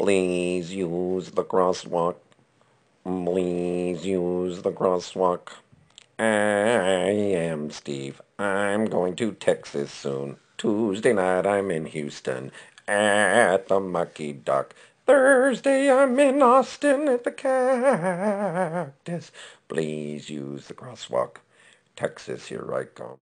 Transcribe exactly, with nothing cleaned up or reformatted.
Please use the crosswalk. Please use the crosswalk. I am Steve. I'm going to Texas soon. Tuesday night I'm in Houston at the Mucky Duck. Thursday I'm in Austin at the Cactus. Please use the crosswalk. Texas, here I come.